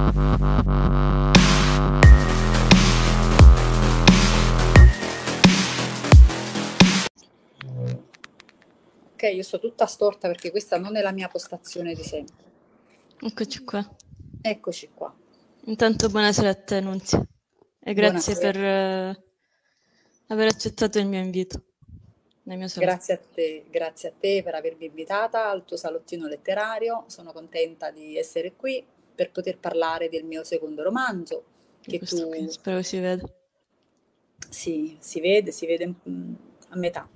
Ok, io sto tutta storta perché questa non è la mia postazione di sempre. Eccoci qua. Eccoci qua. Intanto buonasera a te, Nunzia. E grazie Buonasera. per aver accettato il mio invito nel mio salotto. Grazie a te per avermi invitata al tuo salottino letterario. Sono contenta di essere qui per poter parlare del mio secondo romanzo, Di che questo qui, tu spero si veda. si vede a metà.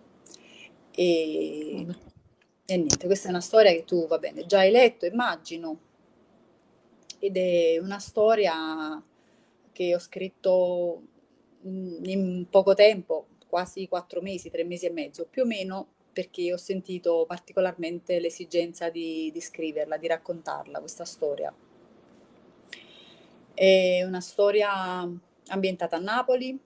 E, Vabbè. e niente, questa è una storia che tu, va bene, già hai letto, immagino, ed è una storia che ho scritto in poco tempo, quasi 4 mesi, 3 mesi e mezzo, più o meno, perché ho sentito particolarmente l'esigenza di scriverla, di raccontarla, questa storia. È una storia ambientata a Napoli,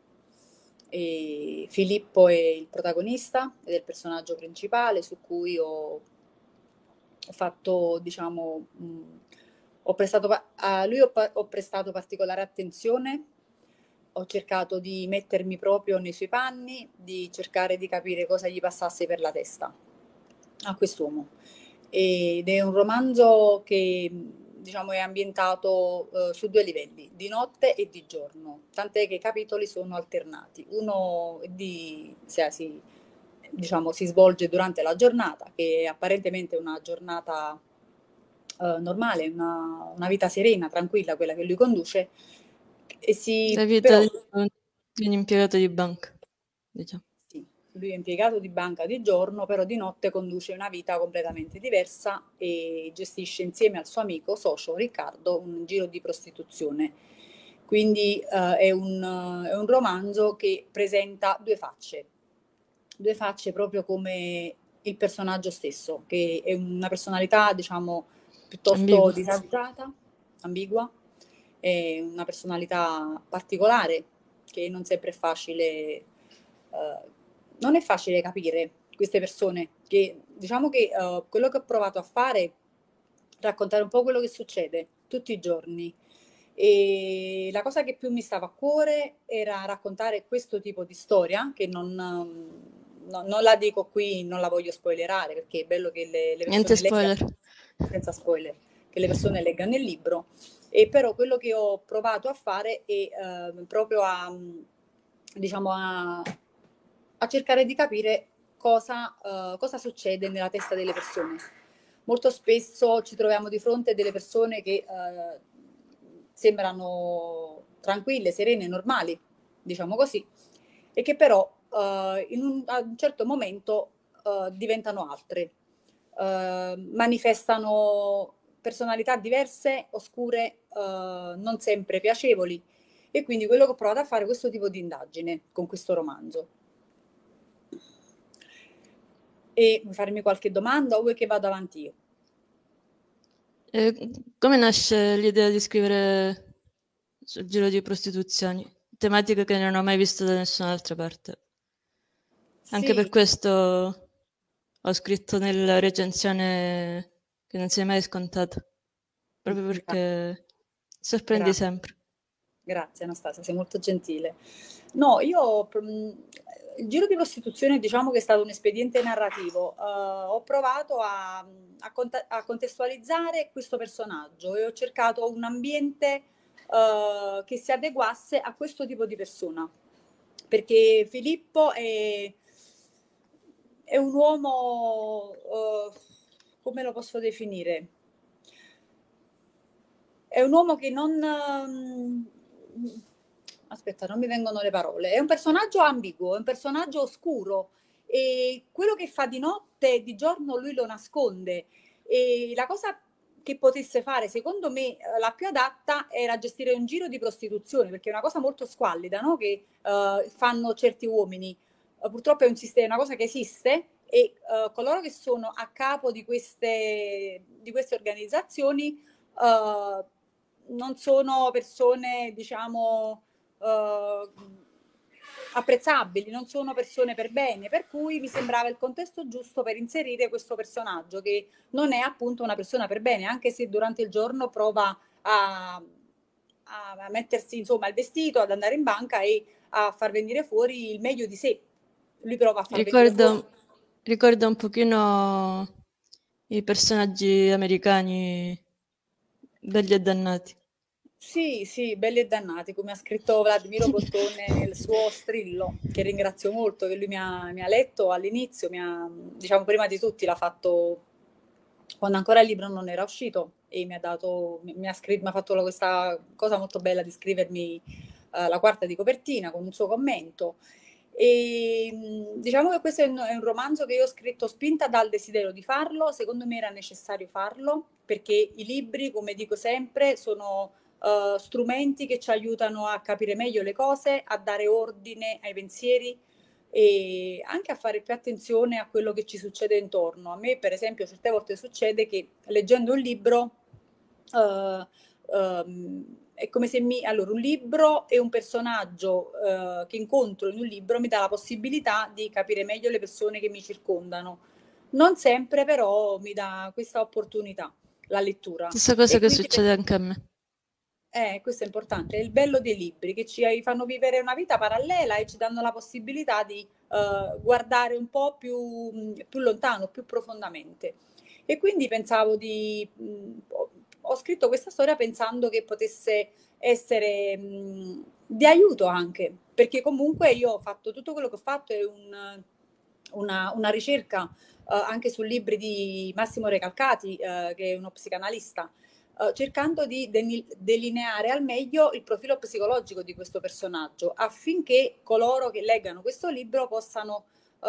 e Filippo è il protagonista ed è il personaggio principale su cui ho fatto, diciamo, ho prestato, a lui ho prestato particolare attenzione, ho cercato di mettermi proprio nei suoi panni, di cercare di capire cosa gli passasse per la testa a quest'uomo. Ed è un romanzo che, diciamo, è ambientato su 2 livelli, di notte e di giorno, tant'è che i capitoli sono alternati. Uno diciamo, si svolge durante la giornata, che è apparentemente una giornata normale, una vita serena, tranquilla, quella che lui conduce, La vita però di un impiegato di banca, diciamo. sì, lui è impiegato di banca di giorno, però di notte conduce una vita completamente diversa e gestisce insieme al suo amico socio Riccardo un giro di prostituzione. Quindi è un romanzo che presenta due facce proprio come il personaggio stesso, che è una personalità, diciamo, piuttosto Ambiguo. disagiata, ambigua, è una personalità particolare che non sempre è facile, non è facile capire queste persone, che diciamo che quello che ho provato a fare è raccontare un po' quello che succede tutti i giorni. E la cosa che più mi stava a cuore era raccontare questo tipo di storia, che non la dico qui, non la voglio spoilerare, perché è bello che le Niente persone leggano, spoiler. senza spoiler, che le persone leggano il libro. E però quello che ho provato a fare è proprio diciamo, a cercare di capire cosa succede nella testa delle persone. Molto spesso ci troviamo di fronte a delle persone che sembrano tranquille, serene, normali, diciamo così, e che però a un certo momento diventano altre, manifestano personalità diverse, oscure, non sempre piacevoli. E quindi quello che ho provato a fare è questo tipo di indagine con questo romanzo. E vuoi farmi qualche domanda o vuoi che vada avanti io? Come nasce l'idea di scrivere sul giro di prostituzioni? Tematiche che non ho mai visto da nessun'altra parte. Anche per Sì, questo ho scritto nella recensione che non si è mai scontata, proprio infatti, perché sorprendi grazie. sempre. Grazie Anastasia, sei molto gentile. No, il giro di prostituzione diciamo che è stato un espediente narrativo. Ho provato a contestualizzare questo personaggio e ho cercato un ambiente che si adeguasse a questo tipo di persona. Perché Filippo è un uomo, come lo posso definire? È un uomo che non... aspetta, non mi vengono le parole. È un personaggio ambiguo, è un personaggio oscuro e quello che fa di notte e di giorno lui lo nasconde. E la cosa che potesse fare, secondo me, la più adatta era gestire un giro di prostituzione, perché è una cosa molto squallida, no? Che fanno certi uomini. Purtroppo è una cosa che esiste e coloro che sono a capo di queste organizzazioni non sono persone, diciamo, eh, apprezzabili, non sono persone per bene, per cui mi sembrava il contesto giusto per inserire questo personaggio che non è appunto una persona per bene, anche se durante il giorno prova a mettersi insomma il vestito, ad andare in banca e a far venire fuori il meglio di sé. Lui prova a far venire fuori. Ricorda un pochino i personaggi americani belli e dannati. Sì, sì, belli e dannati, come ha scritto Vladimiro Bottone nel suo Strillo, che ringrazio molto, che lui mi ha letto all'inizio, diciamo prima di tutti l'ha fatto quando ancora il libro non era uscito e mi ha dato, mi ha fatto questa cosa molto bella di scrivermi la quarta di copertina con un suo commento. E diciamo che questo è un romanzo che io ho scritto spinta dal desiderio di farlo, secondo me era necessario farlo, perché i libri, come dico sempre, sono strumenti che ci aiutano a capire meglio le cose, a dare ordine ai pensieri e anche a fare più attenzione a quello che ci succede intorno. A me, per esempio, certe volte succede che leggendo un libro eh, è come se allora, un libro e un personaggio che incontro in un libro mi dà la possibilità di capire meglio le persone che mi circondano. Non sempre, però, mi dà questa opportunità, la lettura. Stessa cosa E che quindi succede anche a me. questo è importante, è il bello dei libri che ci fanno vivere una vita parallela e ci danno la possibilità di guardare un po' più lontano, più profondamente. E quindi pensavo ho scritto questa storia pensando che potesse essere di aiuto anche, perché comunque io ho fatto tutto quello che ho fatto è una ricerca anche su libri di Massimo Recalcati, che è uno psicanalista, cercando di delineare al meglio il profilo psicologico di questo personaggio, affinché coloro che leggano questo libro possano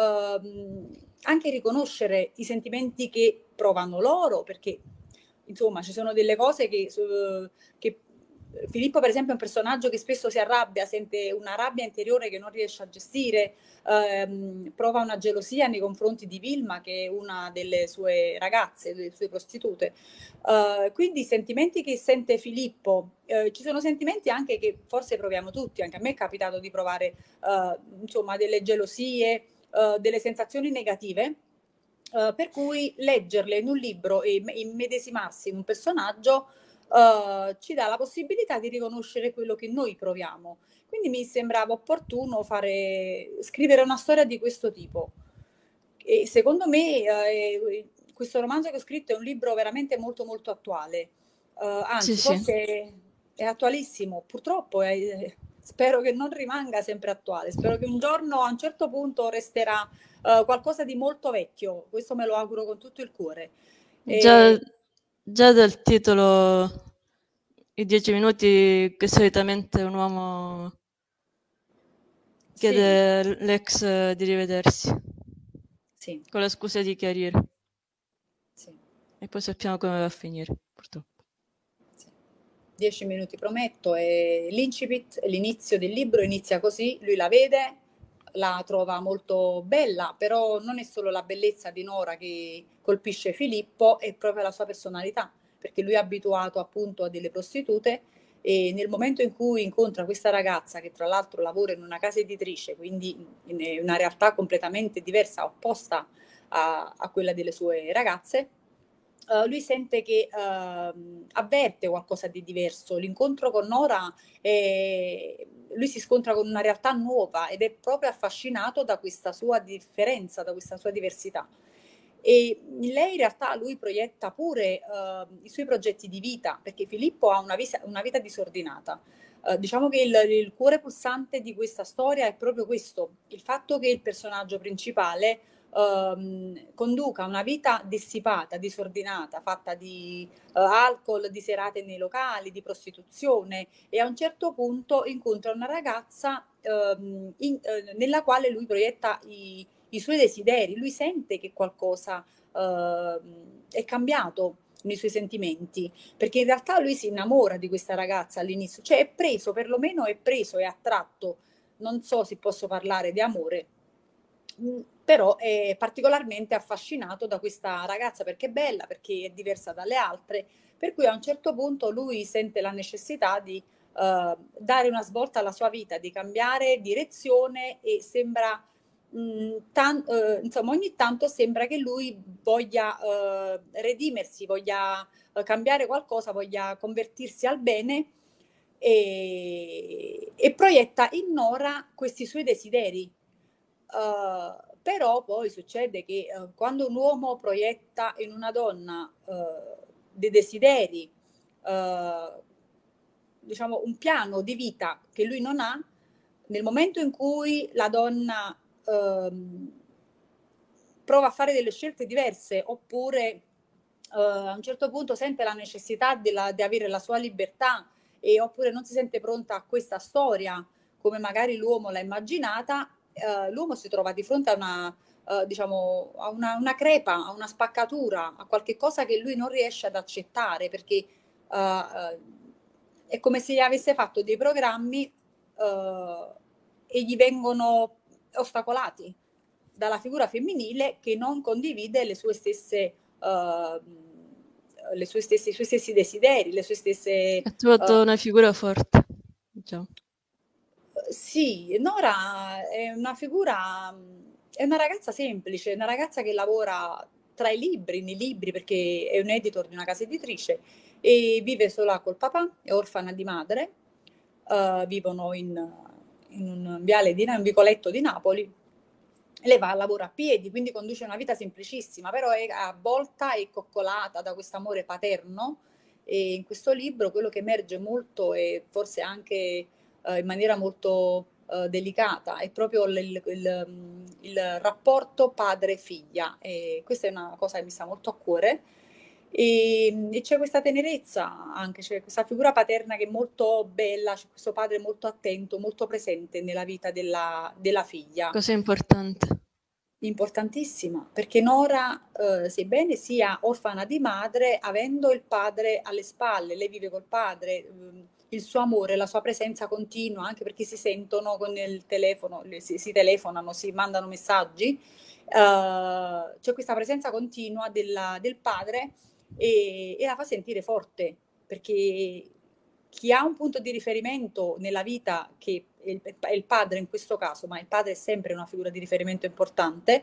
anche riconoscere i sentimenti che provano loro, perché insomma ci sono delle cose che Filippo, per esempio, è un personaggio che spesso si arrabbia, sente una rabbia interiore che non riesce a gestire, prova una gelosia nei confronti di Vilma, che è una delle sue ragazze, delle sue prostitute. Quindi i sentimenti che sente Filippo, ci sono sentimenti anche che forse proviamo tutti, anche a me è capitato di provare insomma delle gelosie, delle sensazioni negative. Per cui leggerle in un libro e immedesimarsi in un personaggio ci dà la possibilità di riconoscere quello che noi proviamo. Quindi mi sembrava opportuno scrivere una storia di questo tipo. E secondo me questo romanzo che ho scritto è un libro veramente molto molto attuale. Sì, Anzi, sì. forse è attualissimo. Purtroppo spero che non rimanga sempre attuale. Spero che un giorno, a un certo punto, resterà qualcosa di molto vecchio. Questo me lo auguro con tutto il cuore. Già, E, già dal titolo, i 10 minuti che solitamente un uomo chiede sì, all'ex di rivedersi, sì, con la scusa di chiarire. sì. E poi sappiamo come va a finire, purtroppo. Sì. 10 minuti prometto, e l'incipit, l'inizio del libro inizia così, lui la vede, la trova molto bella, però non è solo la bellezza di Nora che colpisce Filippo, è proprio la sua personalità, perché lui è abituato appunto a delle prostitute e nel momento in cui incontra questa ragazza che tra l'altro lavora in una casa editrice, quindi in una realtà completamente diversa, opposta a quella delle sue ragazze, lui sente che avverte qualcosa di diverso. L'incontro con Nora, lui si scontra con una realtà nuova ed è proprio affascinato da questa sua differenza, da questa sua diversità. E in lei in realtà lui proietta pure i suoi progetti di vita, perché Filippo ha una vita disordinata. Diciamo che il cuore pulsante di questa storia è proprio questo, il fatto che il personaggio principale conduca una vita dissipata, disordinata, fatta di alcol, di serate nei locali, di prostituzione, e a un certo punto incontra una ragazza nella quale lui proietta i suoi desideri, lui sente che qualcosa è cambiato nei suoi sentimenti, perché in realtà lui si innamora di questa ragazza all'inizio, cioè è preso, perlomeno è preso, è attratto, non so se posso parlare di amore, però è particolarmente affascinato da questa ragazza perché è bella, perché è diversa dalle altre, per cui a un certo punto lui sente la necessità di dare una svolta alla sua vita, di cambiare direzione e sembra insomma, ogni tanto sembra che lui voglia redimersi, voglia cambiare qualcosa, voglia convertirsi al bene e proietta in Nora questi suoi desideri. Però poi succede che quando un uomo proietta in una donna dei desideri, diciamo un piano di vita che lui non ha, nel momento in cui la donna prova a fare delle scelte diverse oppure a un certo punto sente la necessità di avere la sua libertà oppure non si sente pronta a questa storia come magari l'uomo l'ha immaginata, l'uomo si trova di fronte a diciamo, a una crepa, a una spaccatura, a qualche cosa che lui non riesce ad accettare perché è come se avesse fatto dei programmi e gli vengono ostacolati dalla figura femminile che non condivide le sue stesse i suoi stessi desideri, le sue stesse Ha trovato una figura forte, diciamo. sì, Nora è una figura, è una ragazza semplice, una ragazza che lavora tra i libri, nei libri, perché è un editor di una casa editrice e vive sola col papà, è orfana di madre, vivono in un viale un vicoletto di Napoli. Lei va a lavoro a piedi, quindi conduce una vita semplicissima, però è avvolta e coccolata da questo amore paterno e in questo libro quello che emerge molto e forse anche in maniera molto delicata è proprio il rapporto padre-figlia e questa è una cosa che mi sta molto a cuore e c'è questa tenerezza anche, c'è questa figura paterna che è molto bella, c'è questo padre molto attento, molto presente nella vita della figlia. Cosa importante. Importantissima, perché Nora, sebbene sia orfana di madre, avendo il padre alle spalle, lei vive col padre, il suo amore, la sua presenza continua, anche perché si sentono con il telefono, si telefonano, si mandano messaggi, c'è questa presenza continua del padre e la fa sentire forte, perché chi ha un punto di riferimento nella vita, che è il padre in questo caso, ma il padre è sempre una figura di riferimento importante,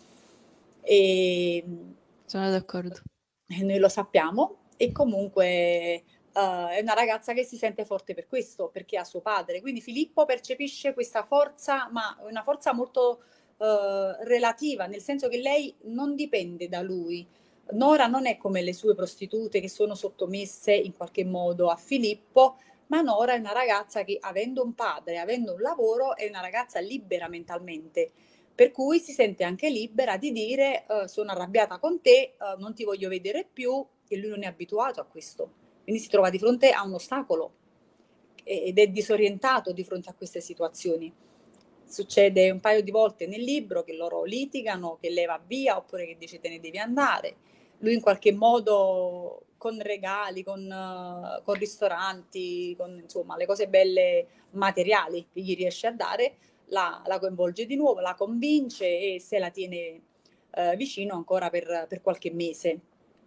e Sono d'accordo. noi lo sappiamo, e comunque è una ragazza che si sente forte per questo, perché ha suo padre. Quindi Filippo percepisce questa forza, ma una forza molto relativa, nel senso che lei non dipende da lui. Nora non è come le sue prostitute che sono sottomesse in qualche modo a Filippo, ma Nora è una ragazza che avendo un padre, avendo un lavoro, è una ragazza libera mentalmente, per cui si sente anche libera di dire sono arrabbiata con te, non ti voglio vedere più, e lui non è abituato a questo. Quindi si trova di fronte a un ostacolo ed è disorientato di fronte a queste situazioni. Succede un paio di volte nel libro che loro litigano, che lei va via oppure che dice te ne devi andare. Lui in qualche modo con regali, con ristoranti, con insomma le cose belle materiali che gli riesce a dare, la coinvolge di nuovo, la convince e se la tiene vicino ancora per qualche mese.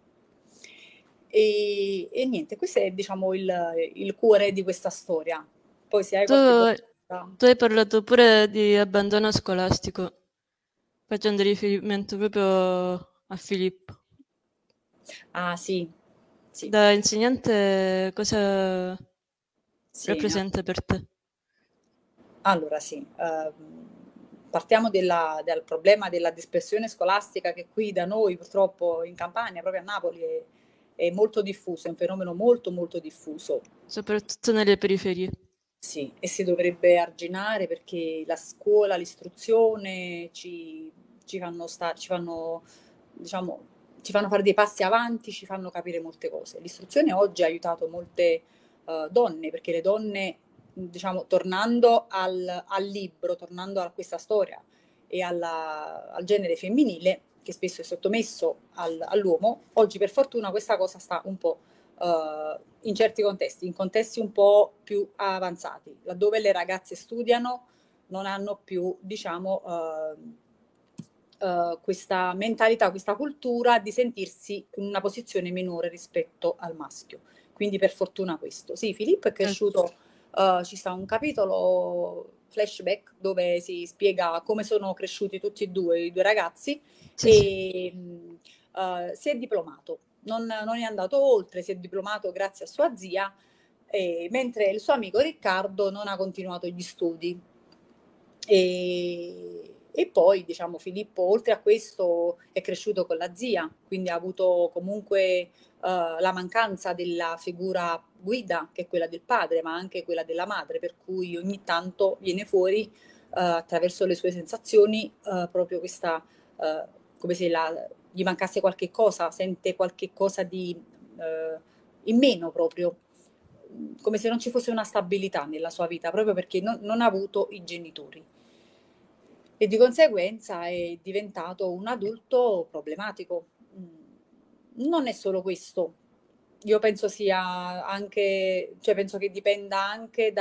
E niente, questo è diciamo il cuore di questa storia. Poi se hai Tu, qualche domanda. tu hai parlato pure di abbandono scolastico, facendo riferimento proprio a Filippo. Ah sì, sì, Da insegnante cosa sì. rappresenta per te? Allora sì, partiamo dal problema della dispersione scolastica che qui da noi purtroppo in Campania, proprio a Napoli, è molto diffuso, è un fenomeno molto molto diffuso. Soprattutto nelle periferie. Sì, e si dovrebbe arginare perché la scuola, l'istruzione ci fanno, diciamo, ci fanno fare dei passi avanti, ci fanno capire molte cose. L'istruzione oggi ha aiutato molte donne, perché le donne, diciamo, tornando al libro, tornando a questa storia e al genere femminile, che spesso è sottomesso all'uomo, oggi per fortuna questa cosa sta un po' in certi contesti, in contesti un po' più avanzati, laddove le ragazze studiano, non hanno più, diciamo, questa mentalità, questa cultura di sentirsi in una posizione minore rispetto al maschio. Quindi per fortuna questo. Sì, Filippo è Certo. cresciuto, ci sta un capitolo flashback dove si spiega come sono cresciuti tutti e due, i due ragazzi, Sì, sì. e si è diplomato, non è andato oltre, si è diplomato grazie a sua zia, mentre il suo amico Riccardo non ha continuato gli studi. E poi, diciamo, Filippo, oltre a questo, è cresciuto con la zia, quindi ha avuto comunque la mancanza della figura guida, che è quella del padre, ma anche quella della madre, per cui ogni tanto viene fuori attraverso le sue sensazioni proprio questa, come se gli mancasse qualche cosa, sente qualche cosa di in meno proprio, come se non ci fosse una stabilità nella sua vita, proprio perché non ha avuto i genitori. E di conseguenza è diventato un adulto problematico. Non è solo questo. Io penso sia anche, cioè penso che dipenda anche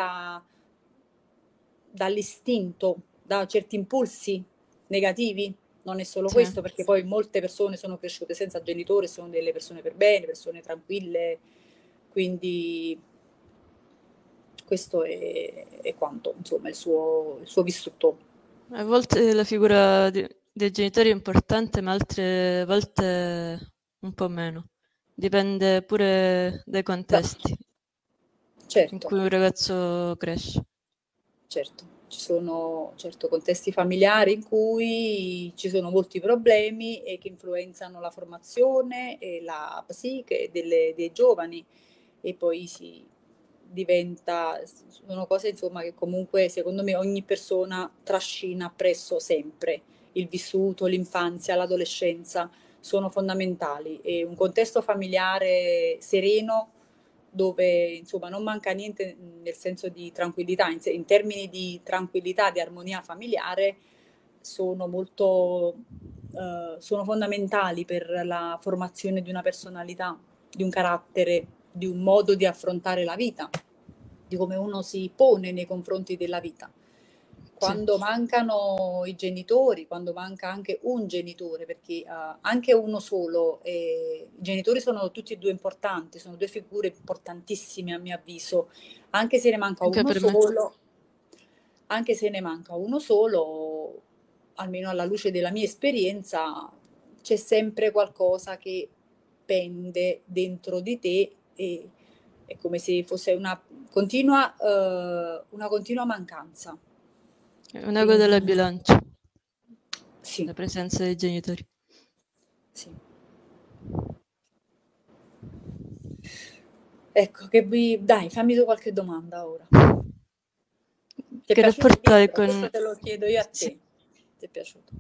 dall'istinto, da certi impulsi negativi. Non è solo Sì. questo, perché poi molte persone sono cresciute senza genitori, sono delle persone per bene, persone tranquille, quindi questo è quanto, insomma, il suo vissuto. A volte la figura dei genitori è importante, ma altre volte un po' meno. Dipende pure dai Da- contesti in certo. cui un ragazzo cresce. Certo, ci sono certo contesti familiari in cui ci sono molti problemi e che influenzano la formazione e la psiche dei giovani, e poi si diventa, sono cose insomma che comunque secondo me ogni persona trascina appresso sempre. Il vissuto, l'infanzia, l'adolescenza sono fondamentali, e un contesto familiare sereno dove insomma non manca niente nel senso di tranquillità, in termini di tranquillità, di armonia familiare, sono molto, sono fondamentali per la formazione di una personalità, di un carattere, di un modo di affrontare la vita, di come uno si pone nei confronti della vita. Sì, Quando mancano i genitori, quando manca anche un genitore, perché anche uno solo, i genitori sono tutti e due importanti, sono due figure importantissime a mio avviso, anche se ne manca anche uno per me. solo, anche se ne manca uno solo, almeno alla luce della mia esperienza, c'è sempre qualcosa che pende dentro di te, e è come se fosse una continua mancanza. È un ago della Quindi bilancia, sì, la presenza dei genitori. sì. Ecco, dai, fammi tu qualche domanda ora. Ti è Che piaciuto il rapporto hai libro? con... Questo te lo chiedo io a Sì, te. Ti è piaciuto?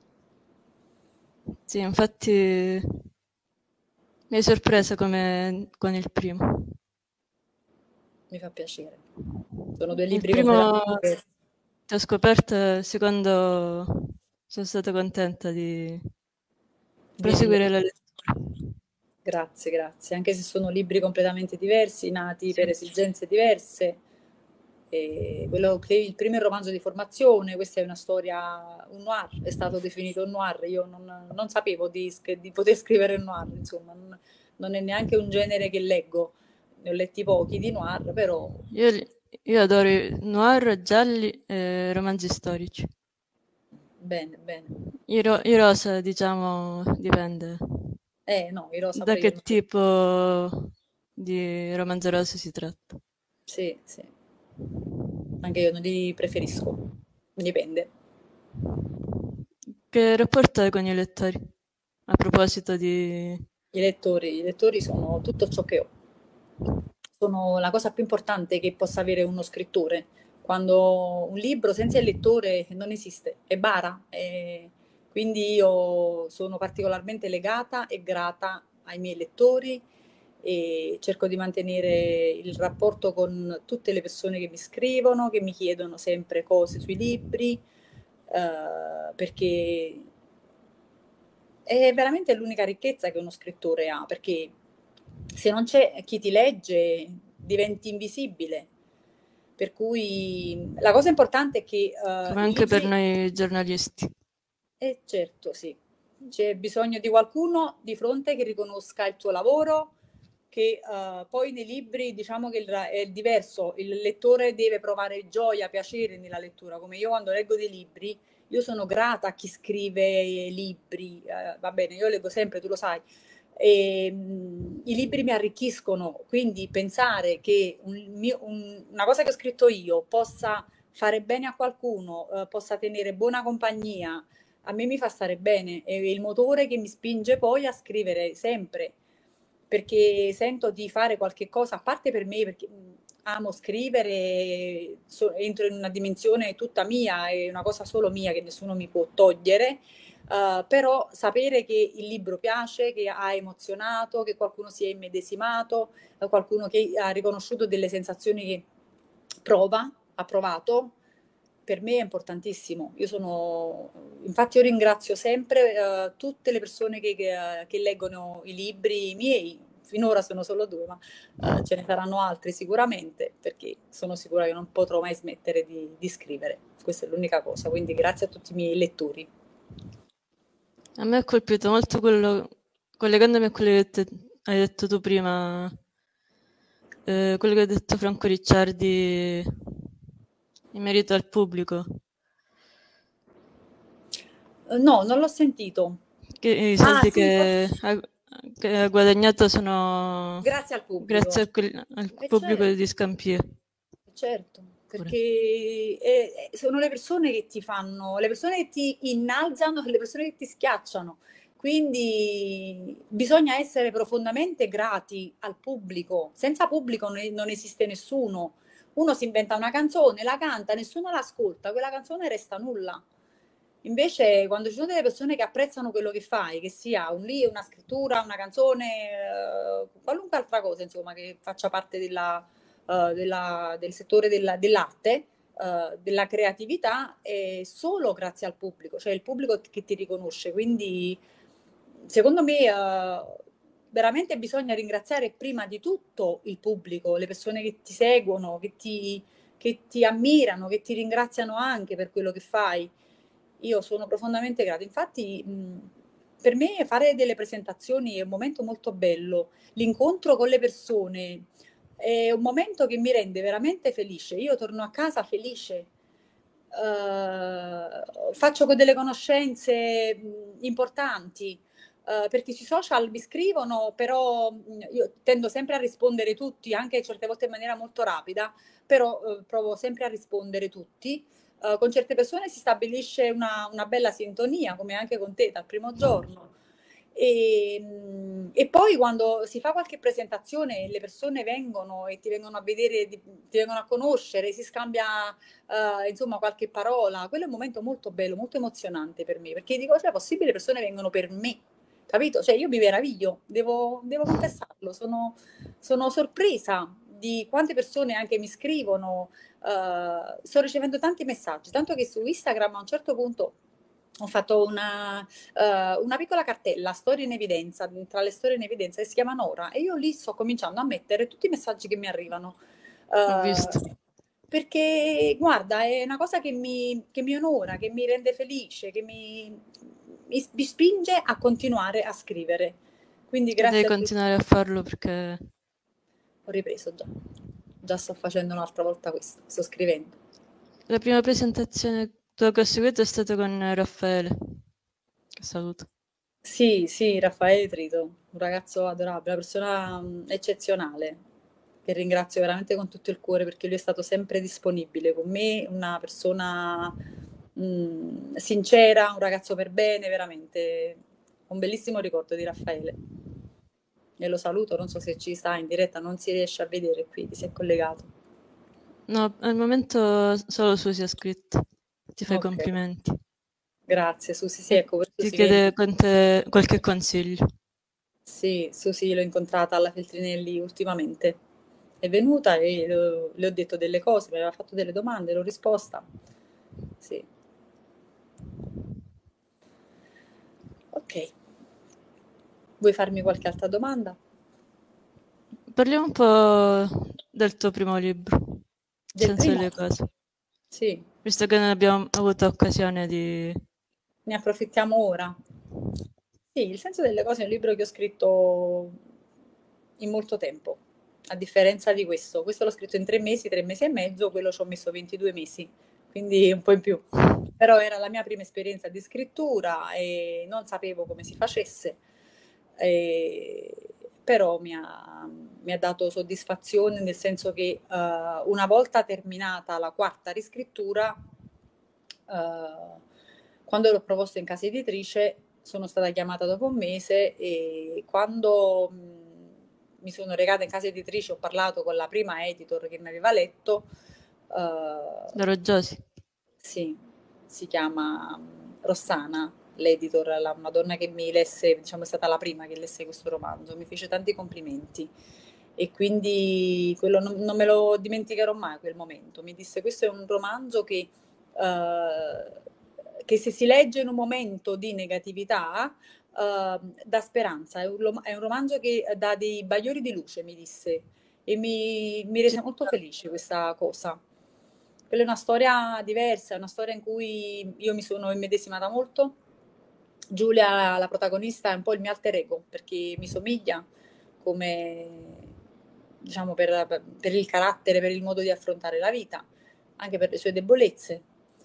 sì, infatti mi hai sorpresa come con il primo. Mi fa piacere. Sono due Il libri primo completamente diversi. ti ho scoperto, il secondo sono stata contenta di Di proseguire la rileggerli. lettura. Grazie, grazie. Anche se sono libri completamente diversi, nati Sì. per esigenze diverse. E quello che il primo è il romanzo di formazione, questa è una storia, un noir, è stato definito un noir. Io non sapevo di poter scrivere un noir, insomma, non è neanche un genere che leggo. Ne ho letti pochi di noir, però Io, io adoro i noir, gialli e romanzi storici. bene, bene. I rosa, diciamo, dipende No, i rosa da pure io che non li. tipo di romanzo rosa si tratta. Sì, sì, anche io non li preferisco, dipende. Che rapporto hai con i lettori? A proposito di... I lettori sono tutto ciò che ho. Sono la cosa più importante che possa avere uno scrittore. Quando un libro senza il lettore non esiste, è bara. Quindi io sono particolarmente legata e grata ai miei lettori, e cerco di mantenere il rapporto con tutte le persone che mi scrivono, che mi chiedono sempre cose sui libri, perché è veramente l'unica ricchezza che uno scrittore ha, perché se non c'è chi ti legge diventi invisibile. Per cui la cosa importante è che come i anche per libri, noi giornalisti. certo, sì, c'è bisogno di qualcuno di fronte che riconosca il tuo lavoro, che poi nei libri diciamo che è diverso, il lettore deve provare gioia, piacere nella lettura, come io quando leggo dei libri, io sono grata a chi scrive libri, va bene, io leggo sempre, tu lo sai, e, i libri mi arricchiscono, quindi pensare che una cosa che ho scritto io possa fare bene a qualcuno, possa tenere buona compagnia, a me mi fa stare bene, è il motore che mi spinge poi a scrivere sempre, perché sento di fare qualche cosa, a parte per me, perché amo scrivere, entro in una dimensione tutta mia, è una cosa solo mia che nessuno mi può togliere, però sapere che il libro piace, che ha emozionato, che qualcuno si è immedesimato, qualcuno che ha riconosciuto delle sensazioni che prova, ha provato, per me è importantissimo. Infatti io ringrazio sempre tutte le persone che leggono i libri miei. Finora sono solo due, ma ce ne saranno altri sicuramente, perché sono sicura che non potrò mai smettere di scrivere. Questa è l'unica cosa. Quindi grazie a tutti i miei lettori. A me ha colpito molto quello, collegandomi a quello che hai detto tu prima, quello che ha detto Franco Ricciardi in merito al pubblico, No, non l'ho sentito. che i Ah, soldi sì, forse che ha guadagnato sono grazie al pubblico. grazie al E pubblico certo. di Scampia. Certo, Pure. perché sono le persone che ti fanno, le persone che ti innalzano e le persone che ti schiacciano. Quindi bisogna essere profondamente grati al pubblico. Senza pubblico non esiste nessuno. Uno si inventa una canzone, la canta, nessuno l'ascolta, quella canzone resta nulla. Invece, quando ci sono delle persone che apprezzano quello che fai, che sia un libro, una scrittura, una canzone, qualunque altra cosa, insomma, che faccia parte del settore dell'arte, della creatività, è solo grazie al pubblico, cioè il pubblico che ti riconosce. Quindi, secondo me, veramente bisogna ringraziare prima di tutto il pubblico, le persone che ti seguono, che ti ammirano, che ti ringraziano anche per quello che fai. Io sono profondamente grata. Infatti, per me fare delle presentazioni è un momento molto bello. L'incontro con le persone è un momento che mi rende veramente felice. Io torno a casa felice. Faccio delle conoscenze importanti, perché sui social mi scrivono, però io tendo sempre a rispondere tutti, anche certe volte in maniera molto rapida, però provo sempre a rispondere tutti. Con certe persone si stabilisce una bella sintonia, come anche con te dal primo giorno. E poi quando si fa qualche presentazione, le persone vengono e ti vengono a vedere, ti vengono a conoscere, si scambia insomma qualche parola. Quello è un momento molto bello, molto emozionante per me, perché dico, cioè, è possibile, le persone vengono per me, capito? Cioè io mi meraviglio, devo confessarlo, sono sorpresa di quante persone anche mi scrivono, sto ricevendo tanti messaggi, tanto che su Instagram a un certo punto ho fatto una piccola cartella, storie in evidenza, tra le storie in evidenza, che si chiama Nora, e io lì sto cominciando a mettere tutti i messaggi che mi arrivano. Ho visto. Perché, guarda, è una cosa che mi onora, che mi rende felice, che mi spinge a continuare a scrivere. Quindi E devi grazie a tutti. continuare a farlo perché Ho ripreso già. Già sto facendo un'altra volta questo, sto scrivendo. la prima presentazione tua che ho seguito è stata con Raffaele, che saluto. Sì, sì, Raffaele Trito, un ragazzo adorabile, una persona eccezionale, che ringrazio veramente con tutto il cuore perché lui è stato sempre disponibile con me, una persona sincera, un ragazzo per bene, veramente un bellissimo ricordo di Raffaele. E lo saluto, non so se ci sta in diretta, non si riesce a vedere qui, si è collegato. No, al momento solo Susi ha scritto. Ti fa i Ok, complimenti. grazie Susi, sì, E ecco, per ti Susi vieni. chiede qualche consiglio. Sì, Susi l'ho incontrata alla Feltrinelli ultimamente. È venuta e le ho detto delle cose, mi aveva fatto delle domande, l'ho risposta. Sì, ok. Vuoi farmi qualche altra domanda? Parliamo un po' del tuo primo libro, Il Del senso primo? delle cose. Sì, Visto che non abbiamo avuto occasione di... ne approfittiamo ora. Sì, Il senso delle cose è un libro che ho scritto in molto tempo, a differenza di questo. Questo l'ho scritto in 3 mesi, 3 mesi e mezzo, quello ci ho messo 22 mesi, quindi un po' in più. Però era la mia prima esperienza di scrittura e non sapevo come si facesse, e- però mi ha dato soddisfazione, nel senso che una volta terminata la quarta riscrittura, quando l'ho proposto in casa editrice, sono stata chiamata dopo un mese e quando mi sono recata in casa editrice ho parlato con la prima editor che mi aveva letto. Ero Josie. Sì, si chiama Rossana, l'editor, una donna che mi lesse, diciamo, è stata la prima che lesse questo romanzo, mi fece tanti complimenti e quindi quello non me lo dimenticherò mai quel momento. Mi disse: questo è un romanzo che se si legge in un momento di negatività dà speranza, è un romanzo che dà dei bagliori di luce, mi disse, e mi rese molto felice questa cosa. Quella è una storia diversa, è una storia in cui io mi sono immedesimata molto. Giulia, la protagonista, è un po' il mio alter ego perché mi somiglia come, diciamo, per il carattere, per il modo di affrontare la vita, anche per le sue debolezze.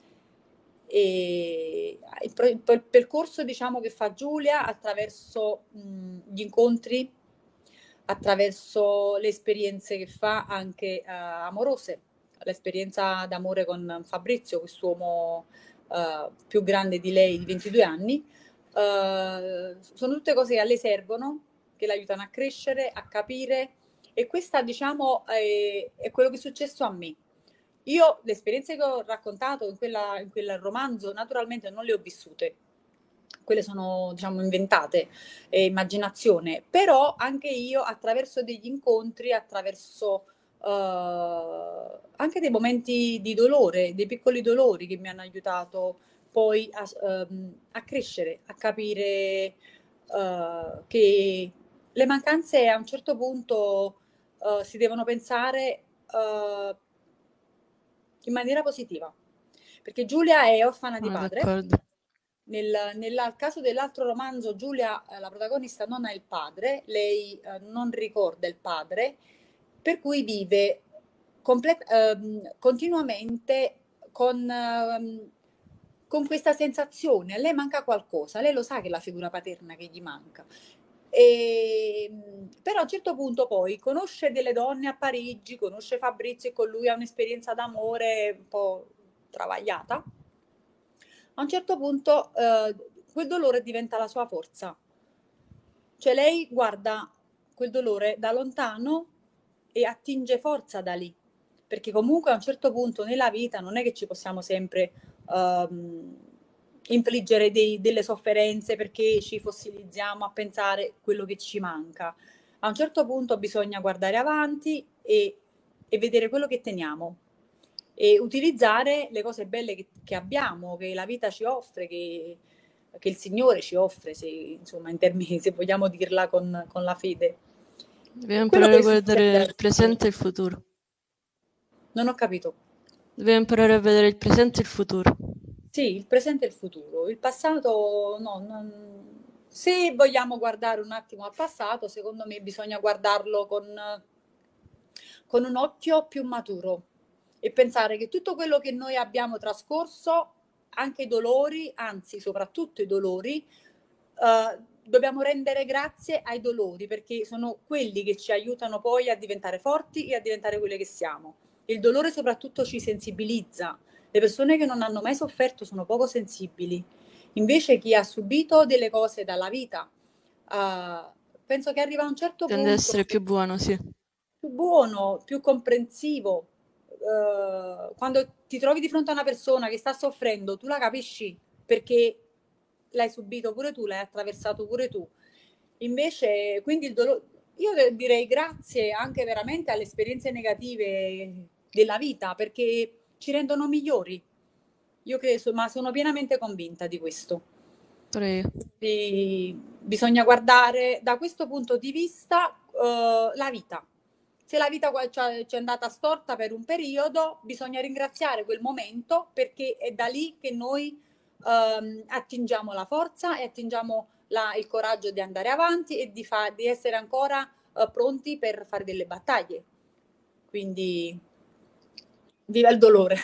E il percorso, diciamo, che fa Giulia attraverso gli incontri, attraverso le esperienze che fa anche amorose, l'esperienza d'amore con Fabrizio, quest'uomo più grande di lei di 22 anni, sono tutte cose che a lei servono, che l'aiutano a crescere, a capire, e questa, diciamo, è quello che è successo a me. Io le esperienze che ho raccontato in quel romanzo naturalmente non le ho vissute, quelle sono, diciamo, inventate, immaginazione, però anche io attraverso degli incontri, attraverso anche dei momenti di dolore, dei piccoli dolori che mi hanno aiutato poi a crescere, a capire che le mancanze a un certo punto si devono pensare in maniera positiva, perché Giulia è orfana di Sono padre. d'accordo. Nel caso dell'altro romanzo, Giulia, la protagonista, non ha il padre, lei non ricorda il padre, per cui vive continuamente con questa sensazione. A lei manca qualcosa, lei lo sa che è la figura paterna che gli manca. Però a un certo punto poi conosce delle donne a Parigi, conosce Fabrizio e con lui ha un'esperienza d'amore un po' travagliata. A un certo punto quel dolore diventa la sua forza. Cioè lei guarda quel dolore da lontano e attinge forza da lì, perché comunque a un certo punto nella vita non è che ci possiamo sempre infliggere delle sofferenze perché ci fossilizziamo a pensare quello che ci manca. A un certo punto bisogna guardare avanti e vedere quello che teniamo e utilizzare le cose belle che abbiamo, che la vita ci offre, che il Signore ci offre, se, insomma, in termini, se vogliamo dirla con la fede. Dobbiamo Quello imparare a che guardare succede, il presente e il futuro. non ho capito. Dobbiamo imparare a vedere il presente e il futuro. Sì, il presente e il futuro. Il passato, no, se vogliamo guardare un attimo al passato, secondo me bisogna guardarlo con un occhio più maturo e pensare che tutto quello che noi abbiamo trascorso, anche i dolori, anzi soprattutto i dolori, dobbiamo rendere grazie ai dolori perché sono quelli che ci aiutano poi a diventare forti e a diventare quelle che siamo. Il dolore soprattutto ci sensibilizza. Le persone che non hanno mai sofferto sono poco sensibili. Invece chi ha subito delle cose dalla vita, penso che arriva a un certo Tende ad punto essere più buono, sì. più buono, più comprensivo. Quando ti trovi di fronte a una persona che sta soffrendo, tu la capisci perché l'hai subito pure tu, l'hai attraversato pure tu. Invece, quindi il dolore, io direi grazie anche veramente alle esperienze negative della vita perché ci rendono migliori. Io credo, ma sono pienamente convinta di questo. Pure io. Bisogna guardare da questo punto di vista la vita. Se la vita ci è andata storta per un periodo, bisogna ringraziare quel momento perché è da lì che noi attingiamo la forza e attingiamo il coraggio di andare avanti e di essere ancora pronti per fare delle battaglie. Quindi viva il dolore.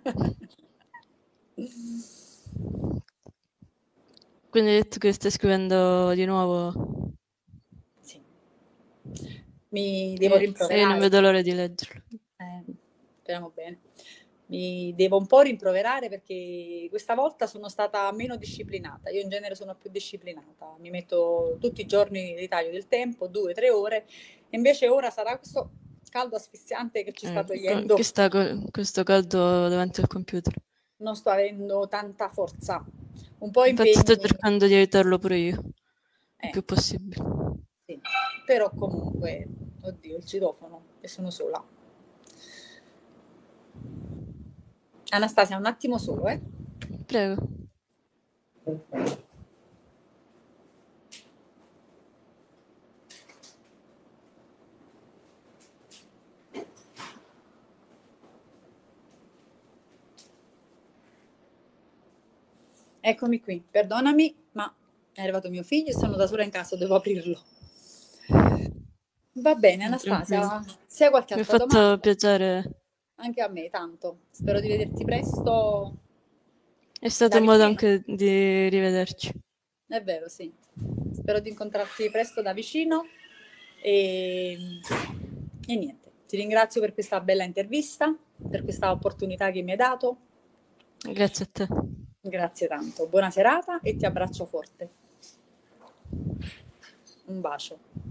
Quindi hai detto che stai scrivendo di nuovo Sì. Mi devo e io non rimproverare. vedo l'ora di leggerlo. Speriamo bene. Mi devo un po' rimproverare perché questa volta sono stata meno disciplinata. Io in genere sono più disciplinata, mi metto tutti i giorni di taglio del tempo, 2 o 3 ore, e invece ora sarà questo caldo asfissiante che ci sta togliendo. Chi sta con questo caldo davanti al computer? Non sto avendo tanta forza, un po' Infatti sto impegni. cercando di evitarlo pure io, il Eh, più possibile. sì. Però comunque, oddio, il citofono e sono sola. Anastasia, un attimo solo, eh. Prego. Eccomi qui, perdonami, ma è arrivato mio figlio e sono da sola in casa, devo aprirlo. Va bene, Tranquillo. Anastasia, se hai qualche Mi ha altra fatto domanda, piacere. anche a me, tanto. Spero di vederti presto È stato da un modo vicino. anche di rivederci. È vero, sì. Spero di incontrarti presto da vicino e, e niente. Ti ringrazio per questa bella intervista, per questa opportunità che mi hai dato. Grazie a te. Grazie tanto. Buona serata e ti abbraccio forte. Un bacio.